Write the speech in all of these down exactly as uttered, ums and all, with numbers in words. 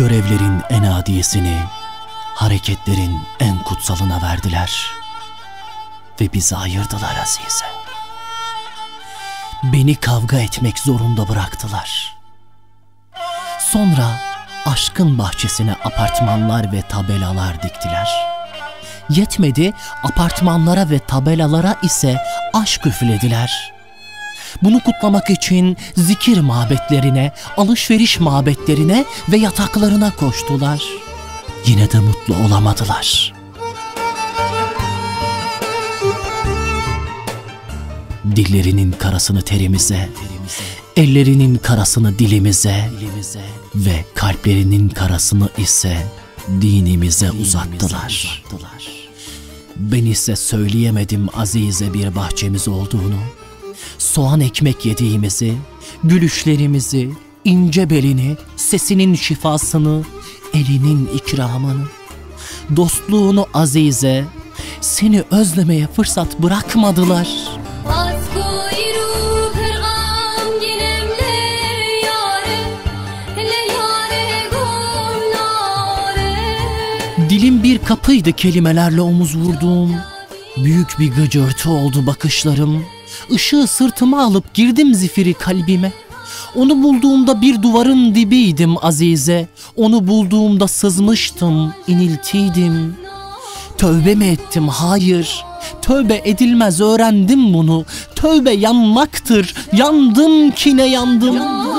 Görevlerin en adiyesini hareketlerin en kutsalına verdiler ve bizi ayırdılar Azize. Beni kavga etmek zorunda bıraktılar. Sonra aşkın bahçesine apartmanlar ve tabelalar diktiler. Yetmedi, apartmanlara ve tabelalara ise aşk üflediler. Bunu kutlamak için zikir mabetlerine, alışveriş mabetlerine ve yataklarına koştular. Yine de mutlu olamadılar. Dillerinin karasını terimize, ellerinin karasını dilimize ve kalplerinin karasını ise dinimize uzattılar. Ben ise söyleyemedim Azize bir bahçemiz olduğunu, soğan ekmek yediğimizi, gülüşlerimizi, ince belini, sesinin şifasını, elinin ikramını, dostluğunu Azize, seni özlemeye fırsat bırakmadılar. Dilim bir kapıydı kelimelerle omuz vurduğum. Büyük bir gıcırtı oldu bakışlarım. Işığı sırtıma alıp girdim zifiri kalbime. Onu bulduğumda bir duvarın dibiydim Azize. Onu bulduğumda sızmıştım, iniltiydim. Tövbe mi ettim? Hayır. Tövbe edilmez, öğrendim bunu. Tövbe yanmaktır. Yandım ki ne yandım.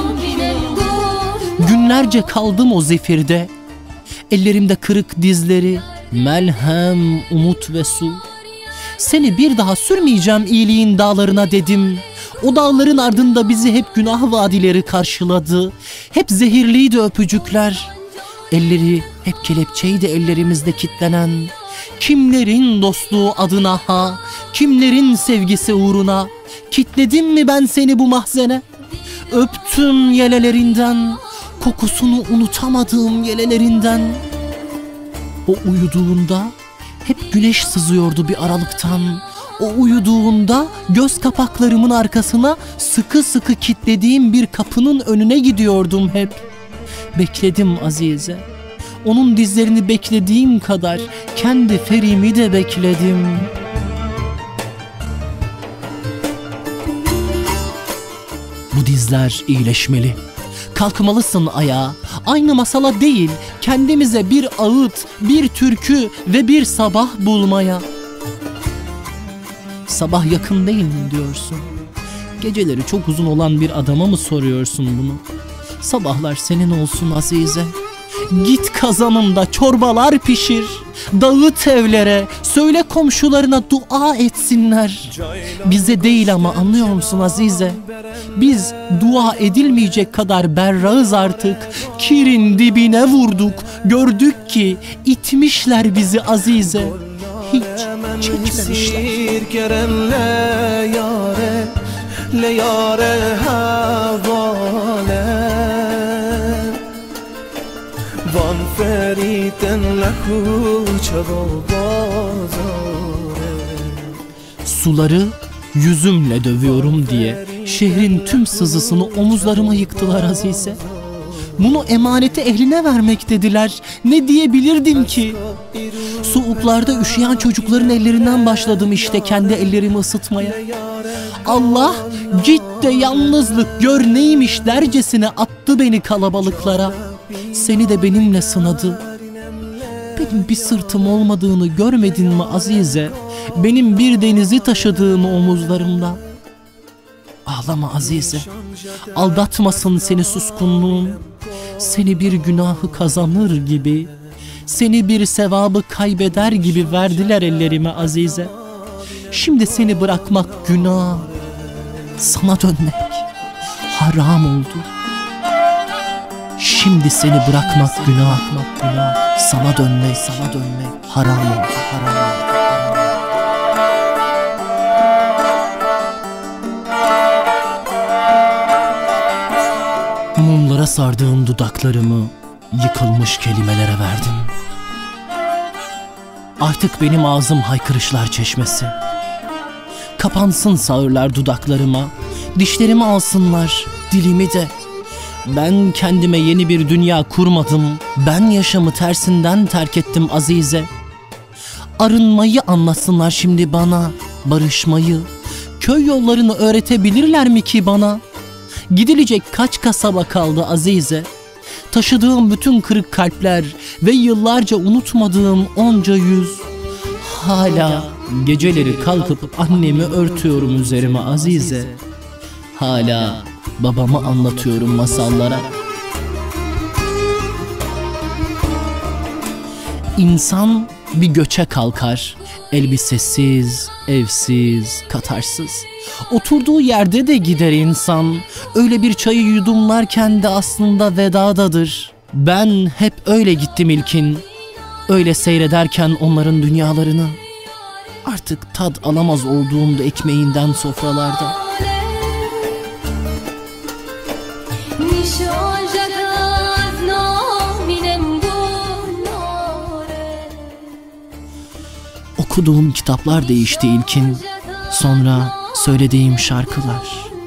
Günlerce kaldım o zifirde. Ellerimde kırık dizleri, melhem, umut ve su. Seni bir daha sürmeyeceğim iyiliğin dağlarına dedim. O dağların ardında bizi hep günah vadileri karşıladı. Hep zehirliydi öpücükler. Elleri hep kelepçeydi ellerimizde kitlenen. Kimlerin dostluğu adına ha, kimlerin sevgisi uğruna. Kitledim mi ben seni bu mahzene? Öptüm yelelerinden, kokusunu unutamadığım yelelerinden. O uyuduğunda hep güneş sızıyordu bir aralıktan. O uyuduğunda göz kapaklarımın arkasına sıkı sıkı kilitlediğim bir kapının önüne gidiyordum hep. Bekledim Azize. Onun dizlerini beklediğim kadar kendi ferimi de bekledim. Bu dizler iyileşmeli. Kalkmalısın ayağa. Aynı masala değil, kendimize bir ağıt, bir türkü ve bir sabah bulmaya. Sabah yakın değil mi diyorsun? Geceleri çok uzun olan bir adama mı soruyorsun bunu? Sabahlar senin olsun Azize. Git kazanında çorbalar pişir. Dağıt evlere, söyle komşularına dua etsinler. Bize değil ama, anlıyor musun Azize? Biz dua edilmeyecek kadar berrağız artık. Kirin dibine vurduk. Gördük ki itmişler bizi Azize. Hiç çekmemişler. Suları yüzümle dövüyorum diye şehrin tüm sızısını omuzlarıma yıktılar Azize. Bunu emaneti ehline vermek dediler. Ne diyebilirdim ki? Soğuklarda üşüyen çocukların ellerinden başladım işte kendi ellerimi ısıtmaya. Allah git de yalnızlık gör neymiş dercesine attı beni kalabalıklara. Seni de benimle sınadı. Benim bir sırtım olmadığını görmedin mi Azize? Benim bir denizi taşıdığımı omuzlarımda. Ağlama Azize. Aldatmasın seni suskunluğum. Seni bir günahı kazanır gibi, seni bir sevabı kaybeder gibi verdiler ellerime Azize. Şimdi seni bırakmak günah, sana dönmek haram oldu. Şimdi seni bırakmak günah, günah, sana dönmek, sana dönmek haram oldu, haram oldu. Mumlara sardığım dudaklarımı yıkılmış kelimelere verdim. Artık benim ağzım haykırışlar çeşmesi. Kapansın sağırlar dudaklarıma, dişlerimi alsınlar, dilimi de. Ben kendime yeni bir dünya kurmadım. Ben yaşamı tersinden terk ettim Azize. Arınmayı anlatsınlar şimdi bana, barışmayı. Köy yollarını öğretebilirler mi ki bana? Gidilecek kaç kasaba kaldı Azize? Taşıdığım bütün kırık kalpler ve yıllarca unutmadığım onca yüz. Hala geceleri kalkıp annemi örtüyorum üzerime Azize. Hala babamı anlatıyorum masallara. İnsan bir göçe kalkar, elbisesiz, evsiz, katarsız. Oturduğu yerde de gider insan. Öyle bir çayı yudumlarken de aslında vedadadır. Ben hep öyle gittim ilkin. Öyle seyrederken onların dünyalarını. Artık tad alamaz olduğumda ekmeğinden sofralarda. Okuduğum kitaplar değişti ilkin. Sonra söylediğim şarkılar.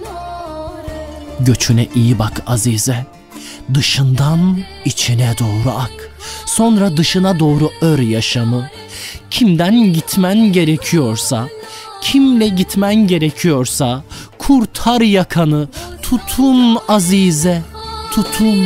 Göçüne iyi bak Azize. Dışından içine doğru ak. Sonra dışına doğru ör yaşamı. Kimden gitmen gerekiyorsa, kimle gitmen gerekiyorsa kurtar yakanı. Tutun Azize, tutun.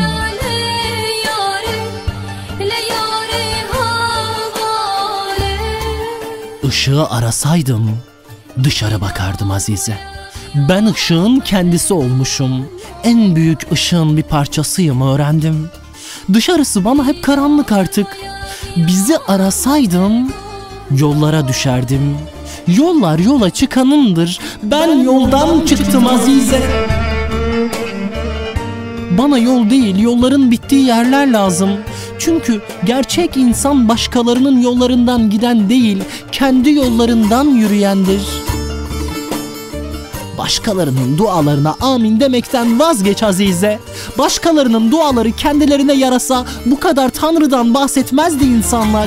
Işığı arasaydım dışarı bakardım Azize. Ben ışığın kendisi olmuşum. En büyük ışığın bir parçasıyım öğrendim. Dışarısı bana hep karanlık artık. Bizi arasaydım yollara düşerdim. Yollar yola çıkanındır. Ben yoldan çıktım Azize. Bana yol değil, yolların bittiği yerler lazım. Çünkü gerçek insan başkalarının yollarından giden değil, kendi yollarından yürüyendir. Başkalarının dualarına amin demekten vazgeç Azize. Başkalarının duaları kendilerine yarasa bu kadar Tanrı'dan bahsetmezdi insanlar.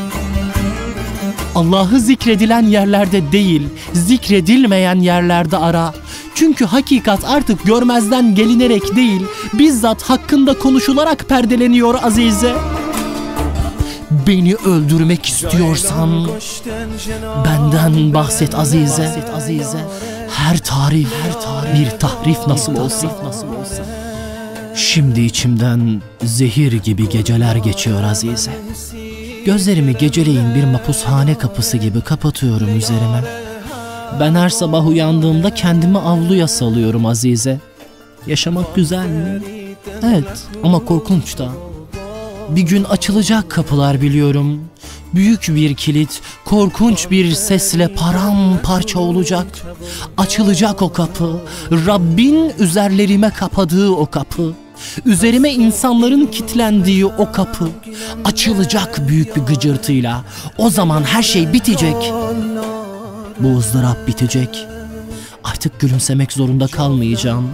Allah'ı zikredilen yerlerde değil, zikredilmeyen yerlerde ara. Çünkü hakikat artık görmezden gelinerek değil, bizzat hakkında konuşularak perdeleniyor Azize. Beni öldürmek istiyorsan benden bahset Azize. Her tarif, her tarif bir tahrif nasıl olsa. Şimdi içimden zehir gibi geceler geçiyor Azize. Gözlerimi geceleyin bir mapushane kapısı gibi kapatıyorum üzerime. Ben her sabah uyandığımda kendimi avluya salıyorum Azize. Yaşamak güzel mi? Evet, ama korkunç da. Bir gün açılacak kapılar biliyorum. Büyük bir kilit, korkunç bir sesle paramparça olacak. Açılacak o kapı, Rabbin üzerlerime kapadığı o kapı. Üzerime insanların kilitlendiği o kapı. Açılacak büyük bir gıcırtıyla. O zaman her şey bitecek. Bu ızdırap bitecek. Artık gülümsemek zorunda kalmayacağım.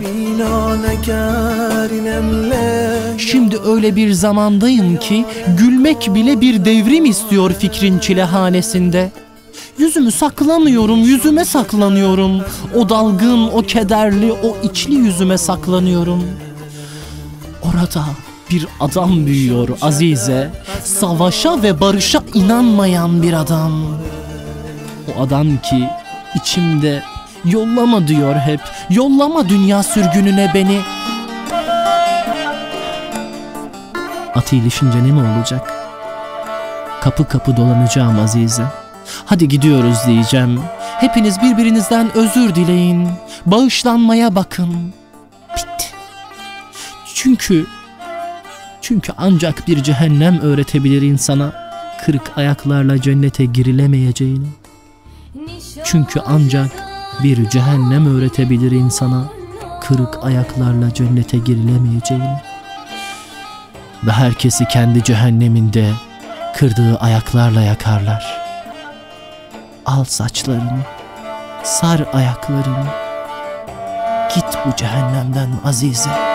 Şimdi öyle bir zamandayım ki gülmek bile bir devrim istiyor fikrin çilehanesinde. Yüzümü saklamıyorum, yüzüme saklanıyorum. O dalgın, o kederli, o içli yüzüme saklanıyorum. Orada bir adam büyüyor Azize. Savaşa ve barışa inanmayan bir adam. O adam ki içimde yollama diyor hep. Yollama dünya sürgününe beni. Atı ilişince ne mi olacak? Kapı kapı dolanacağım Azize. Hadi gidiyoruz diyeceğim. Hepiniz birbirinizden özür dileyin. Bağışlanmaya bakın. Bitti. Çünkü Çünkü ancak bir cehennem öğretebilir insana kırık ayaklarla cennete girilemeyeceğini. Çünkü ancak bir cehennem öğretebilir insana kırık ayaklarla cennete girilemeyeceğini. Ve herkesi kendi cehenneminde kırdığı ayaklarla yakarlar. Al saçlarını, sar ayaklarını. Git bu cehennemden Azize.